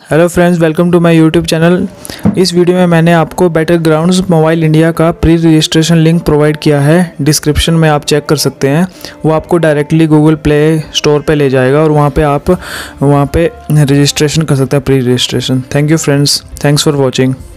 Hello friends, welcome to my YouTube channel. इस video में मैंने आपको बैटरग्राउंड्स मोबाइल इंडिया का प्री रजिस्ट्रेशन लिंक प्रोवाइड किया है। डिस्क्रिप्शन में आप चेक कर सकते हैं। वो आपको डायरेक्टली गूगल प्ले स्टोर पे ले जाएगा और वहाँ पे आप रजिस्ट्रेशन कर सकते हैं, pre registration. Thank you friends, thanks for watching.